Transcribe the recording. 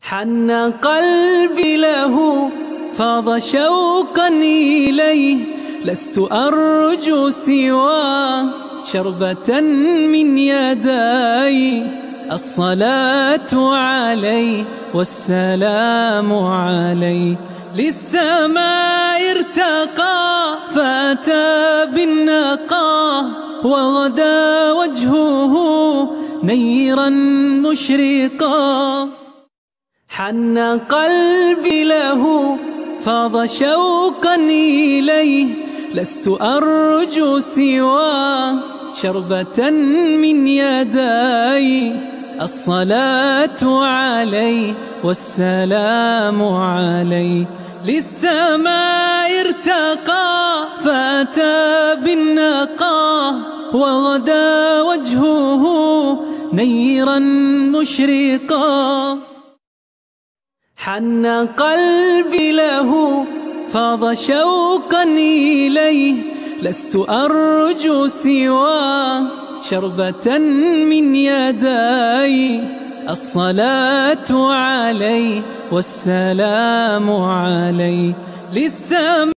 حن قلبي له فاض شوقا إليه، لست أرجو سوى شربة من يدي. الصلاة عليه والسلام عليه، للسماء ارتقى فأتى بالنقى، وغدا وجهه نيرا مشرقا. حن قلبي له فاض شوقا إليه، لست أرجو سوى شربة من يدي. الصلاة عليه والسلام عليه، للسماء ارتقى فأتى بالنقى، وغدا وجهه نيرا مشرقا. حن قلبي له فاض شوقا إليه، لست أرجو سوى شربة من يدي. الصلاة عليه والسلام عليه، للسماء